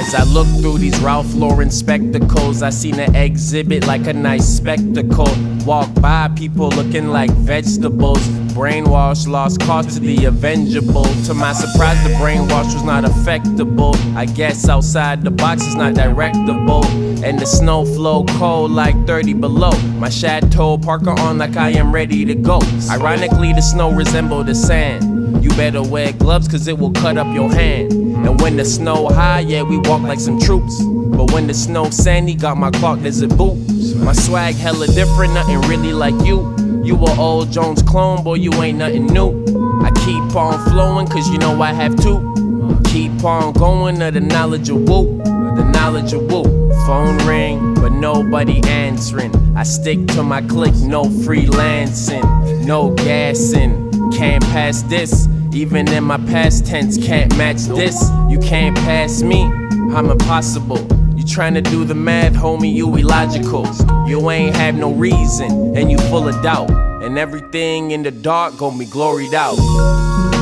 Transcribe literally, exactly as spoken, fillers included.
As I look through these Ralph Lauren spectacles, I seen an exhibit like a nice spectacle. Walk by people looking like vegetables. Brainwash, lost cause to the avengeable. To my surprise, the brainwash was not affectable. I guess outside the box is not directable. And the snow flow cold like thirty below. My Chateau Parker on like I am ready to go. Ironically, the snow resembled the sand. You better wear gloves cause it will cut up your hand. And when the snow high, yeah, we walk like some troops. But when the snow sandy, got my clock, there's a boot. My swag hella different, nothing really like you. You a old Jones clone, boy, you ain't nothing new. I keep on flowing cause you know I have to. Keep on going to the knowledge of woo. The knowledge of woo. Phone ring, but nobody answering. I stick to my click, no freelancing, no gassing. Can't pass this, even in my past tense, can't match this. You can't pass me, I'm impossible. You tryna do the math, homie, you illogical. You ain't have no reason, and you full of doubt. And everything in the dark gon' be gloried out.